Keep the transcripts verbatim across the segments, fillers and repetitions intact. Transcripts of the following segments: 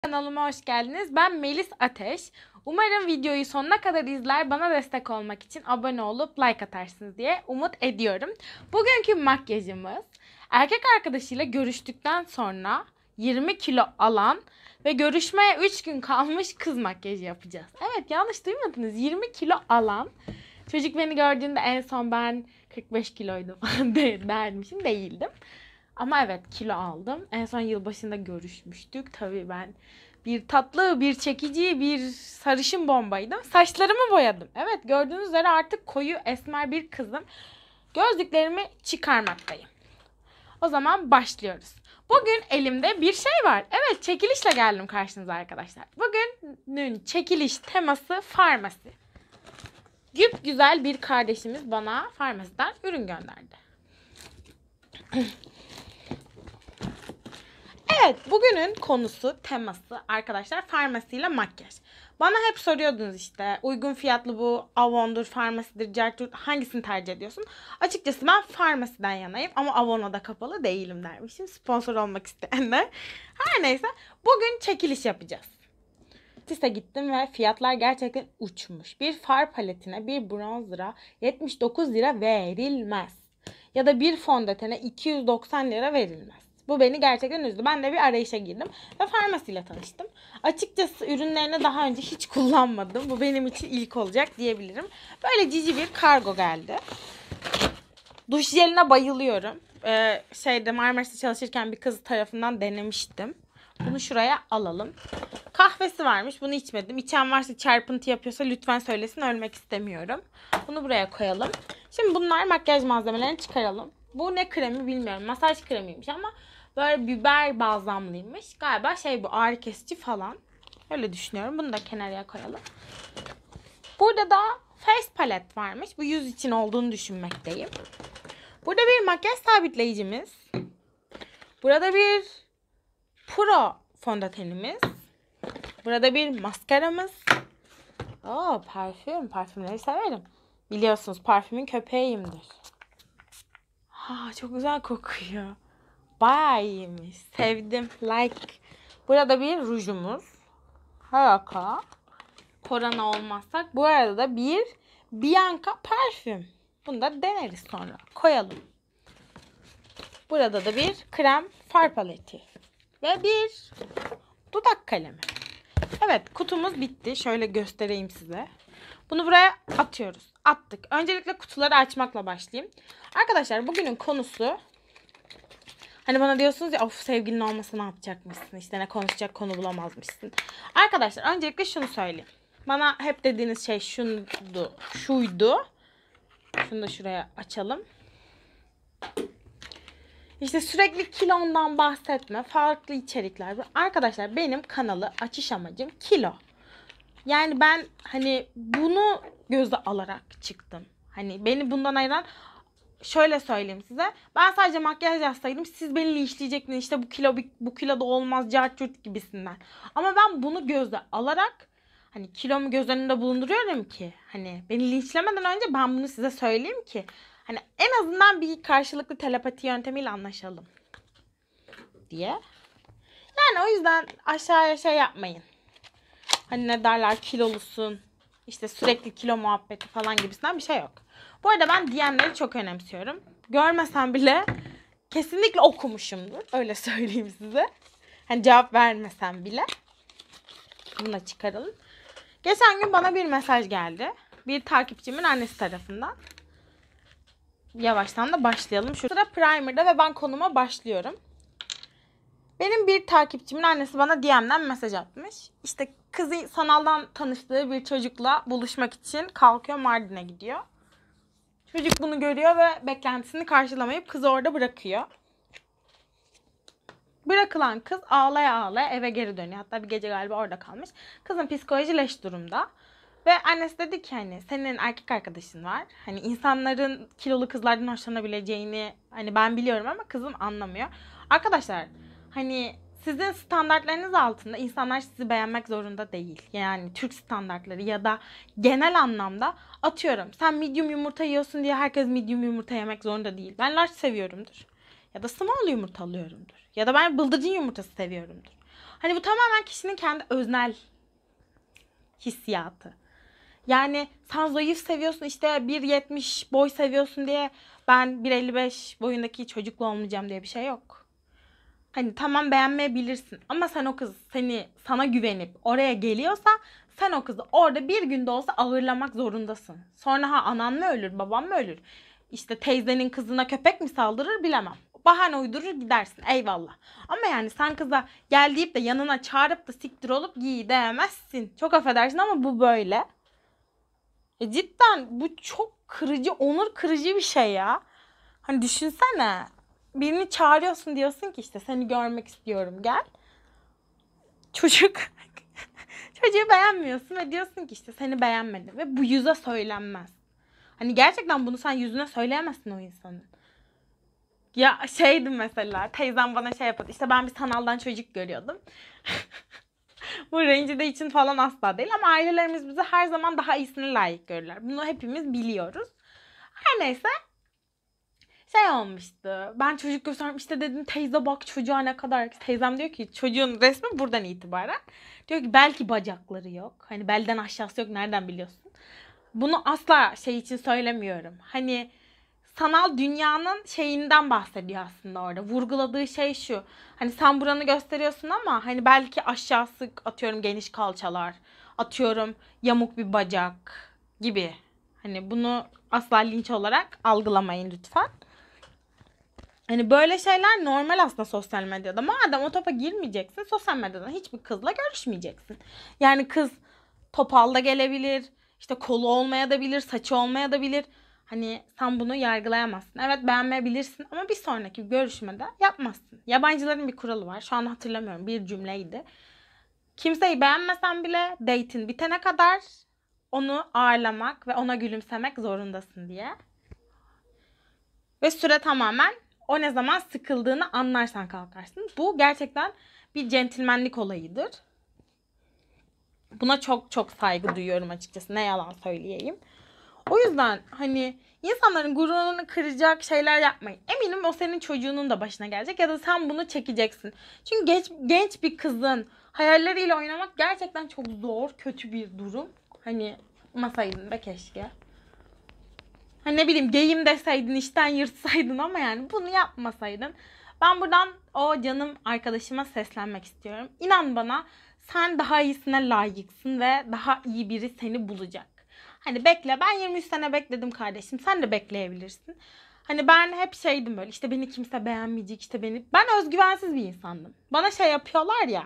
Kanalıma hoş geldiniz. Ben Melis Ateş. Umarım videoyu sonuna kadar izler, bana destek olmak için abone olup like atarsınız diye umut ediyorum. Bugünkü makyajımız erkek arkadaşıyla görüştükten sonra yirmi kilo alan ve görüşmeye üç gün kalmış kız makyajı yapacağız. Evet, yanlış duymadınız. yirmi kilo alan. Çocuk beni gördüğünde en son ben kırk beş kiloydum falan dermişim, değildim. Ama evet, kilo aldım. En son yılbaşında görüşmüştük. Tabii ben bir tatlı, bir çekici, bir sarışın bombaydım. Saçlarımı boyadım. Evet, gördüğünüz üzere artık koyu esmer bir kızım. Gözlüklerimi çıkarmaktayım. O zaman başlıyoruz. Bugün elimde bir şey var. Evet, çekilişle geldim karşınıza arkadaşlar. Bugünün çekiliş teması farmasi. Güp güzel bir kardeşimiz bana farmasiden ürün gönderdi. Evet, bugünün konusu, teması arkadaşlar farmasiyle makyaj. Bana hep soruyordunuz işte uygun fiyatlı bu Avon'dur, farmasidir, Certur, hangisini tercih ediyorsun? Açıkçası ben farmasiden yanayım ama Avon'a da kapalı değilim dermişim. Sponsor olmak isteyenler. Her neyse, bugün çekiliş yapacağız. Site gittim ve fiyatlar gerçekten uçmuş. Bir far paletine, bir bronzer'a yetmiş dokuz lira verilmez. Ya da bir fondötene iki yüz doksan lira verilmez. Bu beni gerçekten üzdü. Ben de bir arayışa girdim ve farmasiyle tanıştım. Açıkçası ürünlerini daha önce hiç kullanmadım. Bu benim için ilk olacak diyebilirim. Böyle cici bir kargo geldi. Duş jeline bayılıyorum. Ee, şeyde Marmaris'te çalışırken bir kız tarafından denemiştim. Bunu şuraya alalım. Kahvesi varmış. Bunu içmedim. İçen varsa, çarpıntı yapıyorsa lütfen söylesin. Ölmek istemiyorum. Bunu buraya koyalım. Şimdi bunlar makyaj malzemelerini çıkaralım. Bu ne kremi bilmiyorum. Masaj kremiymiş ama böyle biber balzamlıymış. Galiba şey, bu ağrı kesici falan. Öyle düşünüyorum. Bunu da kenarıya koyalım. Burada da face palet varmış. Bu yüz için olduğunu düşünmekteyim. Burada bir makyaj sabitleyicimiz. Burada bir Pro fondötenimiz. Burada bir maskaramız. Oo, parfüm. Parfümleri severim. Biliyorsunuz parfümün köpeğiyimdir. Ha, çok güzel kokuyor. Bayağı iyiymiş. Sevdim. Like. Burada bir rujumuz. Harika. Korona olmazsak. Bu arada da bir Bianca parfüm. Bunu da deneriz sonra. Koyalım. Burada da bir krem far paleti. Ve bir dudak kalemi. Evet, kutumuz bitti. Şöyle göstereyim size. Bunu buraya atıyoruz. Attık. Öncelikle kutuları açmakla başlayayım. Arkadaşlar, bugünün konusu, hani bana diyorsunuz ya, of sevgilin olmasa ne yapacakmışsın? İşte ne konuşacak konu bulamazmışsın. Arkadaşlar, öncelikle şunu söyleyeyim. Bana hep dediğiniz şey şuydu. Şuydu. Şunu da şuraya açalım. İşte sürekli kilondan bahsetme, farklı içerikler. Arkadaşlar, benim kanalı açış amacım kilo. Yani ben hani bunu göze alarak çıktım. Hani beni bundan ayıran, şöyle söyleyeyim size. Ben sadece makyaj yapsaydım siz beni linçleyecektiniz. İşte bu kilo bu kilo da olmaz, cart gibisinden. Ama ben bunu göze alarak, hani kilomu göz önünde bulunduruyorum ki hani beni linçlemeden önce ben bunu size söyleyeyim ki hani en azından bir karşılıklı telepati yöntemiyle anlaşalım diye. Yani o yüzden aşağıya şey yapmayın. Hani ne derler, kilolusun, işte sürekli kilo muhabbeti falan gibisinden bir şey yok. Bu arada ben D M'leri çok önemsiyorum. Görmesem bile kesinlikle okumuşumdur. Öyle söyleyeyim size. Hani cevap vermesem bile. Bunu da çıkaralım. Geçen gün bana bir mesaj geldi. Bir takipçimin annesi tarafından. Yavaştan da başlayalım. Şu sıra primer'da ve ben konuma başlıyorum. Benim bir takipçimin annesi bana D M'den mesaj atmış. İşte kızı sanaldan tanıştığı bir çocukla buluşmak için kalkıyor, Mardin'e gidiyor. Çocuk bunu görüyor ve beklentisini karşılamayıp kızı orada bırakıyor. Bırakılan kız ağlaya ağlaya eve geri dönüyor. Hatta bir gece galiba orada kalmış. Kızın psikoloji leş durumda. Ve annesi dedi ki hani senin erkek arkadaşın var. Hani insanların kilolu kızlardan hoşlanabileceğini hani ben biliyorum ama kızım anlamıyor. Arkadaşlar, hani sizin standartlarınız altında insanlar sizi beğenmek zorunda değil. Yani Türk standartları ya da genel anlamda, atıyorum sen medium yumurta yiyorsun diye herkes medium yumurta yemek zorunda değil. Ben large seviyorumdur. Ya da small yumurta alıyorumdur. Ya da ben bıldırcın yumurtası seviyorumdur. Hani bu tamamen kişinin kendi öznel hissiyatı. Yani sen zayıf seviyorsun, işte bir yetmiş boy seviyorsun diye ben bir elli beş boyundaki çocukla olmayacağım diye bir şey yok. Hani tamam, beğenmeyebilirsin ama sen o kız seni sana güvenip oraya geliyorsa sen o kızı orada bir günde olsa ağırlamak zorundasın. Sonra ha anan mı ölür, baban mı ölür? İşte teyzenin kızına köpek mi saldırır bilemem. Bahane uydurur gidersin, eyvallah. Ama yani sen kıza gel deyip de yanına çağırıp da siktir olup giy diyemezsin. Çok affedersin ama bu böyle. E cidden bu çok kırıcı, onur kırıcı bir şey ya. Hani düşünsene. Birini çağırıyorsun, diyorsun ki işte seni görmek istiyorum, gel. Çocuk çocuğu beğenmiyorsun ve diyorsun ki işte seni beğenmedim. Ve bu yüze söylenmez. Hani gerçekten bunu sen yüzüne söyleyemezsin o insanın. Ya şeydim mesela, teyzem bana şey yapıyordu. İşte ben bir sanaldan çocuk görüyordum. Bu rencide için falan asla değil ama ailelerimiz bizi her zaman daha iyisini layık görürler. Bunu hepimiz biliyoruz. Her neyse, şey olmuştu. Ben çocuk gösterdim, işte dedim teyze bak çocuğa ne kadar. Teyzem diyor ki çocuğun resmi buradan itibaren. Diyor ki belki bacakları yok. Hani belden aşağısı yok, nereden biliyorsun? Bunu asla şey için söylemiyorum. Hani sanal dünyanın şeyinden bahsediyor aslında orada. Vurguladığı şey şu. Hani sen buranı gösteriyorsun ama hani belki aşağısı, atıyorum geniş kalçalar, atıyorum yamuk bir bacak gibi. Hani bunu asla linç olarak algılamayın lütfen. Hani böyle şeyler normal aslında sosyal medyada. Madem o topa girmeyeceksin, sosyal medyadan hiçbir kızla görüşmeyeceksin. Yani kız topal da gelebilir, işte kolu olmaya da bilir, saçı olmaya da bilir. Hani sen bunu yargılayamazsın. Evet, beğenmeyebilirsin ama bir sonraki görüşmede yapmazsın. Yabancıların bir kuralı var. Şu an hatırlamıyorum, bir cümleydi. Kimseyi beğenmesen bile date'in bitene kadar onu ağırlamak ve ona gülümsemek zorundasın diye. Ve süre tamamen o ne zaman sıkıldığını anlarsan kalkarsın. Bu gerçekten bir centilmenlik olayıdır. Buna çok çok saygı duyuyorum açıkçası. Ne yalan söyleyeyim. O yüzden hani insanların gururunu kıracak şeyler yapmayın. Eminim o senin çocuğunun da başına gelecek ya da sen bunu çekeceksin. Çünkü genç, genç bir kızın hayalleriyle oynamak gerçekten çok zor, kötü bir durum. Hani masaydın be keşke. Hani ne bileyim geyim deseydin, işten yırtsaydın ama yani bunu yapmasaydın. Ben buradan o canım arkadaşıma seslenmek istiyorum. İnan bana, sen daha iyisine layıksın ve daha iyi biri seni bulacak. Hani bekle, ben yirmi üç sene bekledim kardeşim, sen de bekleyebilirsin. Hani ben hep şeydim böyle, işte beni kimse beğenmeyecek, işte beni. Ben özgüvensiz bir insandım. Bana şey yapıyorlar ya.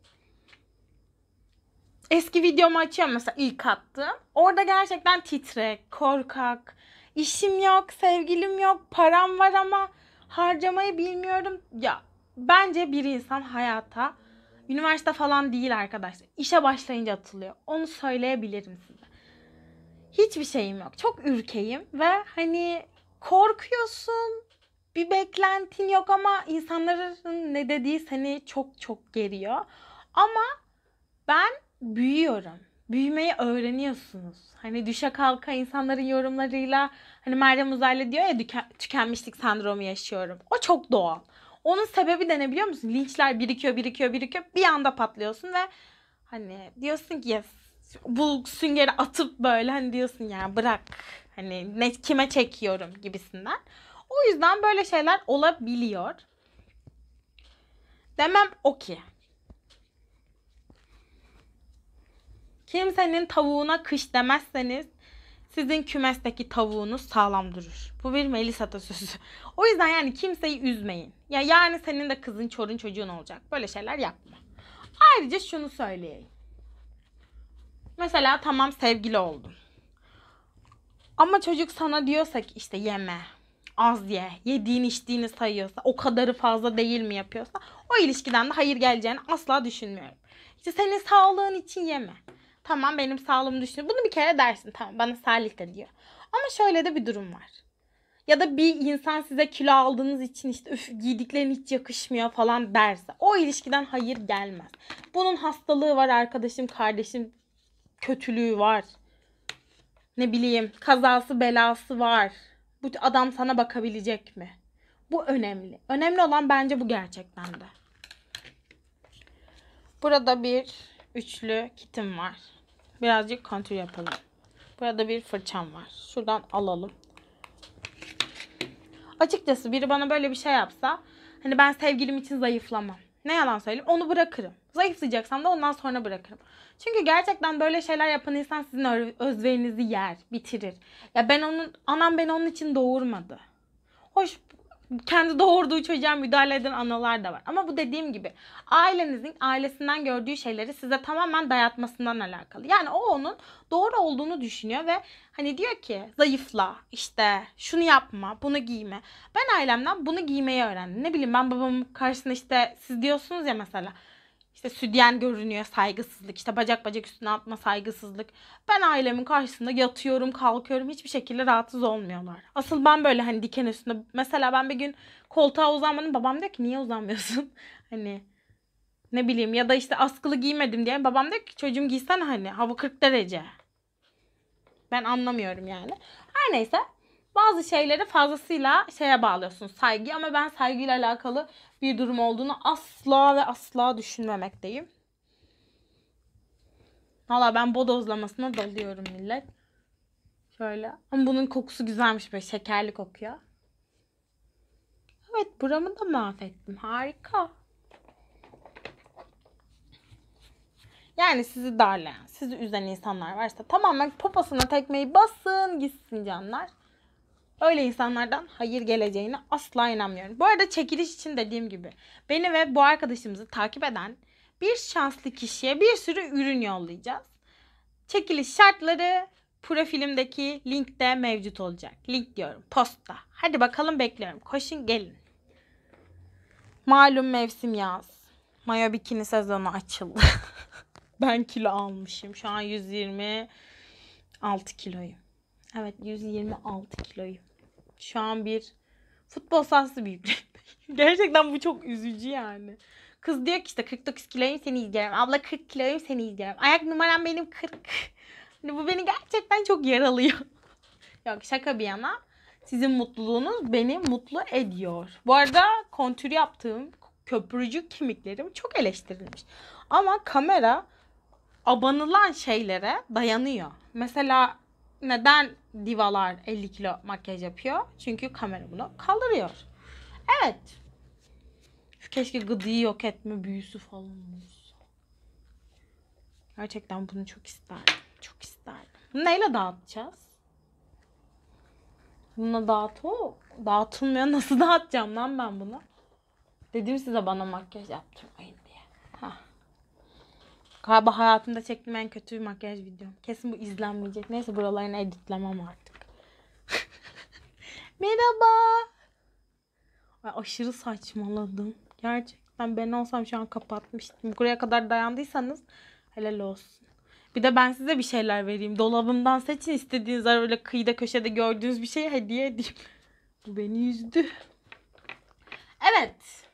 Eski videomu açıyorum mesela, ilk attığım. Orada gerçekten titrek, korkak, işim yok, sevgilim yok, param var ama harcamayı bilmiyorum. Ya bence bir insan hayata, üniversite falan değil arkadaşlar, İşe başlayınca atılıyor. Onu söyleyebilirim size. Hiçbir şeyim yok. Çok ürkeyim ve hani korkuyorsun. Bir beklentin yok ama insanların ne dediği seni çok çok geriyor. Ama ben büyüyorum. Büyümeyi öğreniyorsunuz. Hani düşe kalka insanların yorumlarıyla, hani Meryem Uzerli diyor ya, tüken- tükenmişlik sendromu yaşıyorum. O çok doğal. Onun sebebi de ne biliyor musun? Linçler birikiyor, birikiyor, birikiyor. Bir anda patlıyorsun ve hani diyorsun ki yes, bu süngeri atıp böyle hani diyorsun ya bırak. Hani ne, kime çekiyorum gibisinden. O yüzden böyle şeyler olabiliyor. Demem o ki. Kimsenin tavuğuna kış demezseniz sizin kümesteki tavuğunuz sağlam durur. Bu bir Melis atasözü. O yüzden yani kimseyi üzmeyin. Ya yani senin de kızın, çorun, çocuğun olacak. Böyle şeyler yapma. Ayrıca şunu söyleyeyim. Mesela tamam, sevgili oldun. Ama çocuk sana diyorsa ki işte yeme, az ye, yediğin içtiğini sayıyorsa, o kadarı fazla değil mi yapıyorsa, o ilişkiden de hayır geleceğini asla düşünmüyorum. İşte senin sağlığın için yeme. Tamam, benim sağlığımı düşünüyor. Bunu bir kere dersin, tamam, bana Salih de diyor. Ama şöyle de bir durum var. Ya da bir insan size kilo aldığınız için işte üf giydiklerin hiç yakışmıyor falan derse, o ilişkiden hayır gelmez. Bunun hastalığı var arkadaşım, kardeşim, kötülüğü var. Ne bileyim, kazası belası var. Bu adam sana bakabilecek mi? Bu önemli. Önemli olan bence bu gerçekten de. Burada bir üçlü kitim var. Birazcık kontür yapalım. Burada bir fırçam var. Şuradan alalım. Açıkçası biri bana böyle bir şey yapsa, hani ben sevgilim için zayıflamam. Ne yalan söyleyeyim, onu bırakırım. Zayıflayacaksam da ondan sonra bırakırım. Çünkü gerçekten böyle şeyler yapan insan sizin özverinizi yer, bitirir. Ya ben onun, anam beni onun için doğurmadı. Hoş, kendi doğurduğu çocuğa müdahale eden analar da var. Ama bu dediğim gibi ailenizin ailesinden gördüğü şeyleri size tamamen dayatmasından alakalı. Yani o onun doğru olduğunu düşünüyor ve hani diyor ki zayıfla, işte şunu yapma, bunu giyme. Ben ailemden bunu giymeyi öğrendim. Ne bileyim, ben babamın karşısında işte siz diyorsunuz ya mesela, işte sütyen görünüyor, saygısızlık. İşte bacak bacak üstüne atma, saygısızlık. Ben ailemin karşısında yatıyorum, kalkıyorum. Hiçbir şekilde rahatsız olmuyorlar. Asıl ben böyle hani diken üstünde. Mesela ben bir gün koltuğa uzanmadım. Babam diyor ki niye uzanmıyorsun? Hani ne bileyim, ya da işte askılı giymedim diye. Babam diyor ki çocuğum giysene, hani hava kırk derece. Ben anlamıyorum yani. Her neyse. Bazı şeyleri fazlasıyla şeye bağlıyorsunuz, saygı, ama ben saygıyla alakalı bir durum olduğunu asla ve asla düşünmemekteyim. Valla ben bodozlamasına dalıyorum millet. Şöyle. Ama bunun kokusu güzelmiş, böyle şekerli kokuyor. Evet, buramı da mahvettim. Harika. Yani sizi darlayan, sizi üzen insanlar varsa tamamen poposuna tekmeyi basın gitsin canlar. Öyle insanlardan hayır geleceğine asla inanmıyorum. Bu arada çekiliş için dediğim gibi beni ve bu arkadaşımızı takip eden bir şanslı kişiye bir sürü ürün yollayacağız. Çekiliş şartları profilimdeki linkte mevcut olacak. Link diyorum, posta. Hadi bakalım, bekliyorum. Koşun gelin. Malum mevsim yaz. Mayo bikini sezonu açıldı. Ben kilo almışım. Şu an yüz yirmi altı kiloyum. Evet, yüz yirmi altı kiloyum. Şu an bir futbol sahası büyüklüğündeyim. Gerçekten bu çok üzücü yani. Kız diyor ki işte kırk dokuz kiloyum, seni izliyorum. Abla kırk kiloyum, seni izliyorum. Ayak numaram benim kırk. Hani bu beni gerçekten çok yaralıyor. Yok, şaka bir yana. Sizin mutluluğunuz beni mutlu ediyor. Bu arada kontür yaptığım köprücük kemiklerim çok eleştirilmiş. Ama kamera abanılan şeylere dayanıyor. Mesela neden divalar elli kilo makyaj yapıyor? Çünkü kamera bunu kaldırıyor. Evet. Keşke gıdıyı yok etme büyüsü falan olsa. Gerçekten bunu çok isterdim. Çok isterdim. Bunu neyle dağıtacağız? Bununla dağıt o. Dağıtılmıyor. Nasıl dağıtacağım lan ben bunu? Dedim size bana makyaj yaptırmayın diye. Heh. Galiba hayatımda çektiğim en kötü makyaj videom. Kesin bu izlenmeyecek. Neyse, buralarını editlemem artık. Merhaba. Ay, aşırı saçmaladım. Gerçekten ben olsam şu an kapatmıştım. Buraya kadar dayandıysanız helal olsun. Bir de ben size bir şeyler vereyim. Dolabımdan seçin istediğiniz, öyle kıyıda köşede gördüğünüz bir şeyi hediye edeyim. Bu beni üzdü. Evet.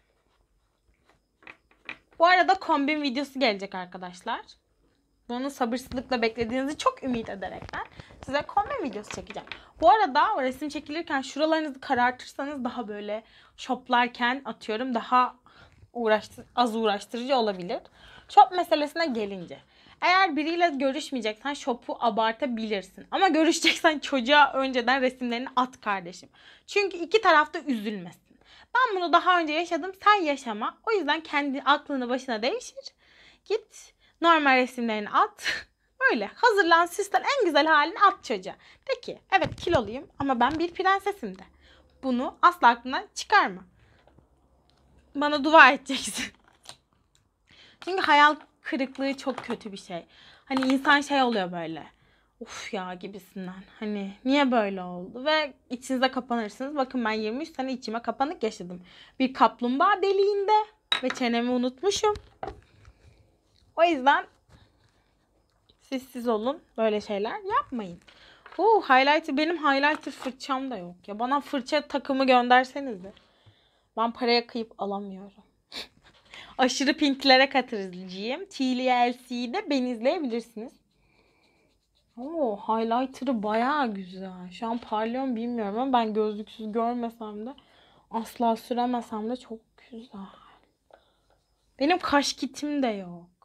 Bu arada kombin videosu gelecek arkadaşlar. Bunu sabırsızlıkla beklediğinizi çok ümit ederekten size kombin videosu çekeceğim. Bu arada o resim çekilirken şuralarınızı karartırsanız daha böyle shoplarken atıyorum daha uğraştır az uğraştırıcı olabilir. Shop meselesine gelince. Eğer biriyle görüşmeyeceksen shop'u abartabilirsin. Ama görüşeceksen çocuğa önceden resimlerini at kardeşim. Çünkü iki tarafta üzülmesin. Ben bunu daha önce yaşadım, sen yaşama. O yüzden kendi aklını başına devşir. Git normal resimlerini at. Öyle hazırlan, süslen, en güzel halini at çocuğa. De ki evet kiloluyum ama ben bir prensesim de. Bunu asla aklından çıkarma. Bana dua edeceksin. Çünkü hayal kırıklığı çok kötü bir şey. Hani insan şey oluyor böyle. Uf ya gibisinden. Hani niye böyle oldu? Ve içinize kapanırsınız. Bakın ben yirmi üç sene içime kapanık yaşadım. Bir kaplumbağa deliğinde. Ve çenemi unutmuşum. O yüzden siz siz olun. Böyle şeyler yapmayın. Oo, highlighter. Benim highlighter fırçam da yok ya. Bana fırça takımı göndersenize. Ben paraya kıyıp alamıyorum. Aşırı pintlere katılıcıyım. T L C'de beni izleyebilirsiniz. Oo, highlighter'ı bayağı güzel. Şu an parlıyor mu bilmiyorum ama ben gözlüksüz görmesem de asla süremesem de çok güzel. Benim kaş kitim de yok.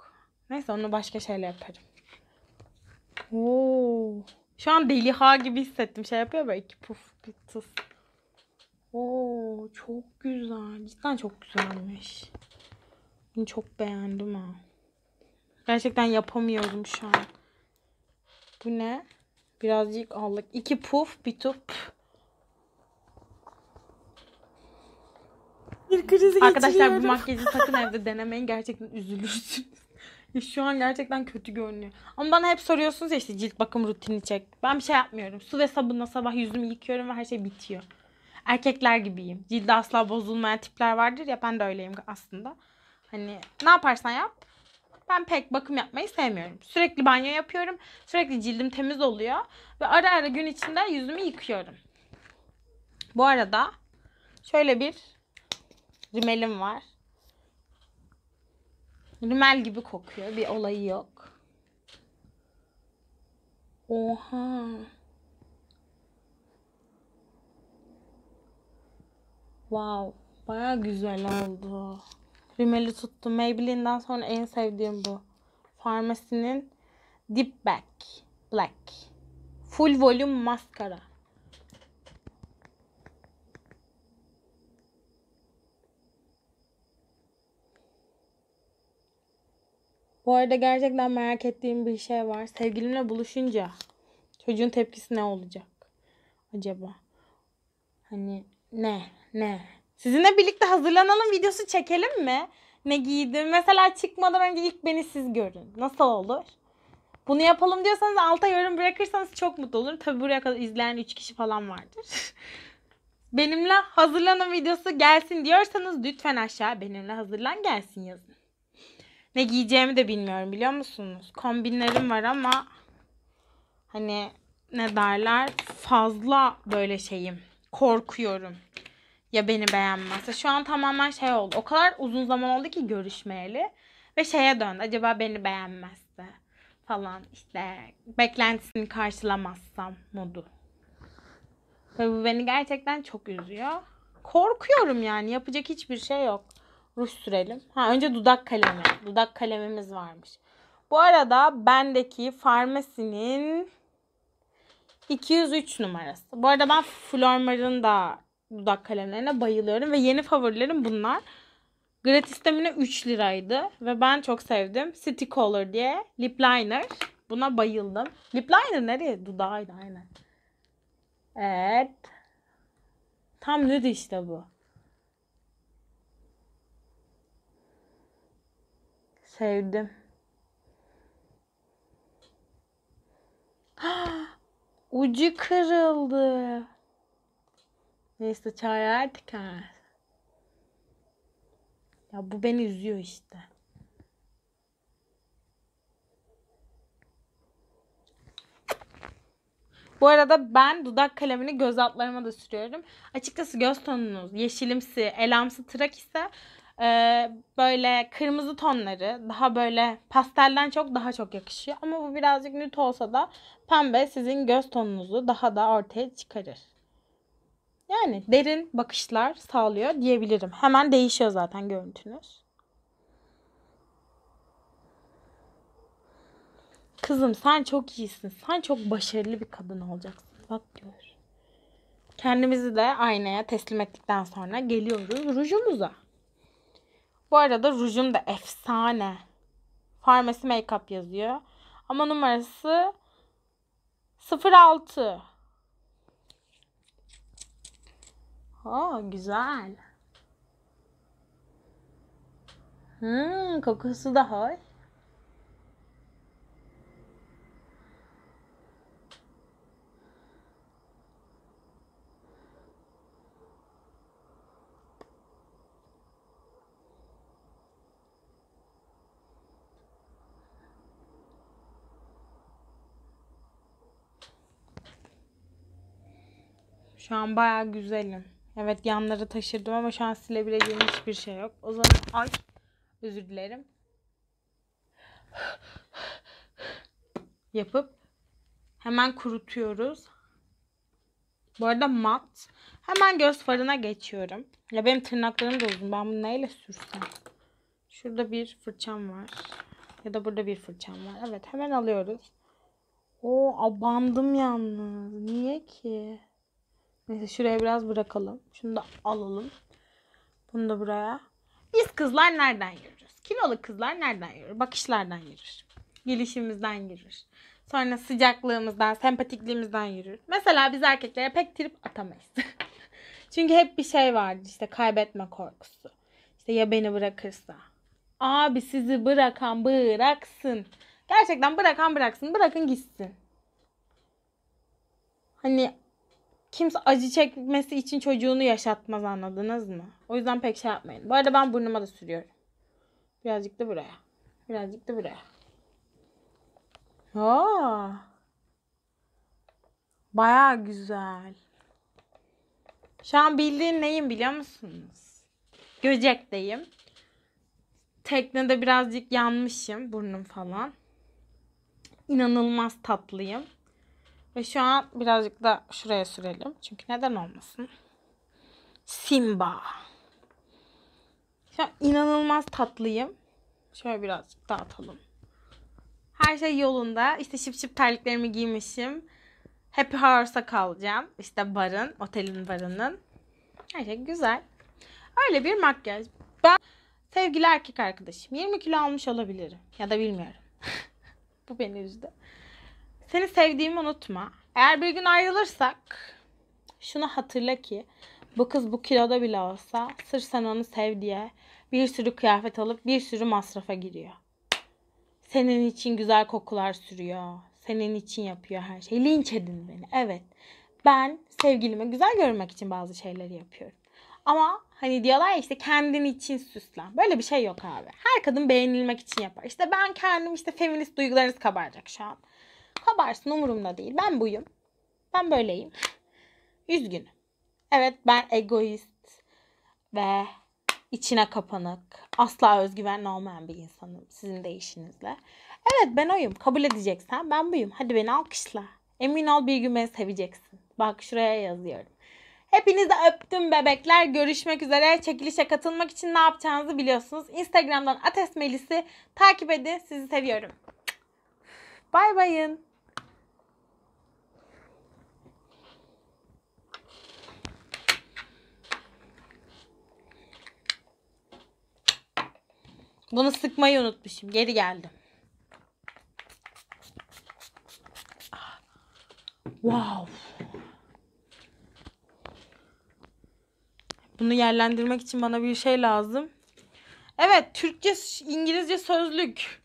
Neyse onu başka şeyle yaparım. Oo. Şu an Deliha gibi hissettim. Şey yapıyor böyle iki puf bir tıs. Oo, çok güzel. Cidden çok güzelmiş. Bunu çok beğendim ha. Gerçekten yapamıyorum şu an. Bu ne? Birazcık aldık. İki puf bir tuf. Bir kriz Arkadaşlar bu makyajı sakın evde denemeyin. Gerçekten üzülürsünüz. Şu an gerçekten kötü görünüyor. Ama bana hep soruyorsunuz ya işte cilt bakım rutini çek. Ben bir şey yapmıyorum. Su ve sabunla sabah yüzümü yıkıyorum ve her şey bitiyor. Erkekler gibiyim. Cildi asla bozulmayan tipler vardır ya, ben de öyleyim aslında. Hani ne yaparsan yap. Ben pek bakım yapmayı sevmiyorum. Sürekli banyo yapıyorum. Sürekli cildim temiz oluyor. Ve ara ara gün içinde yüzümü yıkıyorum. Bu arada şöyle bir rimelim var. Rimel gibi kokuyor. Bir olayı yok. Oha. Wow. Baya güzel oldu. Rimeli tuttum. Maybelline'den sonra en sevdiğim bu. Farmacy'nin Deep Back Black. Full Volume Maskara. Bu arada gerçekten merak ettiğim bir şey var. Sevgilimle buluşunca çocuğun tepkisi ne olacak acaba? Hani ne? Ne? Sizinle birlikte hazırlanalım videosu çekelim mi? Ne giydim? Mesela çıkmadan önce ilk beni siz görün. Nasıl olur? Bunu yapalım diyorsanız alta yorum bırakırsanız çok mutlu olurum. Tabi buraya kadar izleyen üç kişi falan vardır. Benimle hazırlanın videosu gelsin diyorsanız lütfen aşağı benimle hazırlan gelsin yazın. Ne giyeceğimi de bilmiyorum, biliyor musunuz? Kombinlerim var ama hani ne derler, fazla böyle şeyim. Korkuyorum. Ya beni beğenmezse. Şu an tamamen şey oldu. O kadar uzun zaman oldu ki görüşmeyeli. Ve şeye döndü. Acaba beni beğenmezse falan, işte beklentisini karşılamazsam modu. Ve bu beni gerçekten çok üzüyor. Korkuyorum yani. Yapacak hiçbir şey yok. Ruj sürelim. Ha, önce dudak kalemi. Dudak kalemimiz varmış. Bu arada bendeki Farmacy'nin iki yüz üç numarası. Bu arada ben Flormar'ın da dudak kalemlerine bayılıyorum. Ve yeni favorilerim bunlar. Gratis'temine üç liraydı. Ve ben çok sevdim. City Color diye lip liner. Buna bayıldım. Lip liner nereye? Dudağıydı aynen. Evet. Tam nude işte bu. Sevdim. Ucu kırıldı. Neyse çay artık ha. Ya bu beni üzüyor işte. Bu arada ben dudak kalemini göz altlarıma da sürüyorum. Açıkçası göz tonunuz yeşilimsi, elamsı tırak ise e, böyle kırmızı tonları daha böyle pastelden çok daha çok yakışıyor. Ama bu birazcık nüt olsa da pembe sizin göz tonunuzu daha da ortaya çıkarır. Yani derin bakışlar sağlıyor diyebilirim. Hemen değişiyor zaten görüntünüz. Kızım sen çok iyisin. Sen çok başarılı bir kadın olacaksın. Bak gör. Kendimizi de aynaya teslim ettikten sonra geliyoruz rujumuza. Bu arada rujum da efsane. Farmacy Makeup yazıyor. Ama numarası sıfır altı. Aa, güzel. Hmm, kokusu da hoş. Şu an bayağı güzelim. Evet, yanları taşırdım ama şu an silebileceğim hiçbir şey yok. O zaman ay özür dilerim. Yapıp hemen kurutuyoruz. Bu arada mat. Hemen göz farına geçiyorum. Ya benim tırnaklarım da uzun. Ben bunu neyle sürsem? Şurada bir fırçam var. Ya da burada bir fırçam var. Evet, hemen alıyoruz. Oo, abandım yalnız. Niye ki? Neyse, şuraya biraz bırakalım. Şunu da alalım. Bunu da buraya. Biz kızlar nereden yürürüz? Kilolu kızlar nereden yürür? Bakışlardan yürür. Gelişimizden yürür. Sonra sıcaklığımızdan, sempatikliğimizden yürür. Mesela biz erkeklere pek trip atamayız. Çünkü hep bir şey vardı, işte kaybetme korkusu. İşte ya beni bırakırsa. Abi sizi bırakan bıraksın. Gerçekten bırakan bıraksın. Bırakın gitsin. Hani kimse acı çekmesi için çocuğunu yaşatmaz, anladınız mı? O yüzden pek şey yapmayın. Bu arada ben burnuma da sürüyorum. Birazcık da buraya. Birazcık da buraya. Aa, bayağı güzel. Şu an bildiğin neyim biliyor musunuz? Göcek'teyim. Teknede birazcık yanmışım, burnum falan. İnanılmaz tatlıyım. Ve şu an birazcık da şuraya sürelim. Çünkü neden olmasın? Simba. Şu an inanılmaz tatlıyım. Şöyle birazcık dağıtalım. Her şey yolunda. İşte şıp şıp terliklerimi giymişim. Happy Hours'a kalacağım. İşte barın, otelin barının. Her şey güzel. Öyle bir makyaj. Ben sevgili erkek arkadaşım. yirmi kilo almış olabilirim. Ya da bilmiyorum. Bu beni üzdü. Seni sevdiğimi unutma. Eğer bir gün ayrılırsak şunu hatırla ki bu kız bu kiloda bile olsa sırf sen onu sev diye bir sürü kıyafet alıp bir sürü masrafa giriyor. Senin için güzel kokular sürüyor. Senin için yapıyor her şeyi. Linç edin beni. Evet. Ben sevgilime güzel görünmek için bazı şeyleri yapıyorum. Ama hani diyorlar ya işte kendin için süslen. Böyle bir şey yok abi. Her kadın beğenilmek için yapar. İşte ben kendim, işte feminist duygularınız kabaracak şu an. Kabarsın, umurumda değil. Ben buyum. Ben böyleyim. Üzgünüm. Evet, ben egoist ve içine kapanık, asla özgüvenli olmayan bir insanım sizin deyişinizle. Evet, ben oyum. Kabul edeceksen ben buyum. Hadi beni alkışla. Emin ol bir gün beni seveceksin. Bak şuraya yazıyorum. Hepinizi öptüm bebekler. Görüşmek üzere. Çekilişe katılmak için ne yapacağınızı biliyorsunuz. Instagram'dan Ates Melis'i takip edin. Sizi seviyorum. Bay bayın. Bunu sıkmayı unutmuşum. Geri geldim. Wow. Bunu yerlendirmek için bana bir şey lazım. Evet, Türkçe, İngilizce sözlük.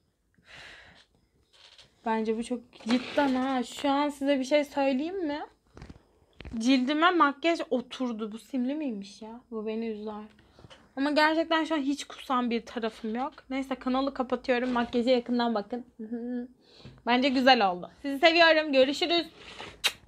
Bence bu çok cidden ha. Şu an size bir şey söyleyeyim mi? Cildime makyaj oturdu. Bu simli miymiş ya? Bu beni üzer. Ama gerçekten şu an hiç kusan bir tarafım yok. Neyse, kanalı kapatıyorum. Makyaja yakından bakın. Bence güzel oldu. Sizi seviyorum. Görüşürüz.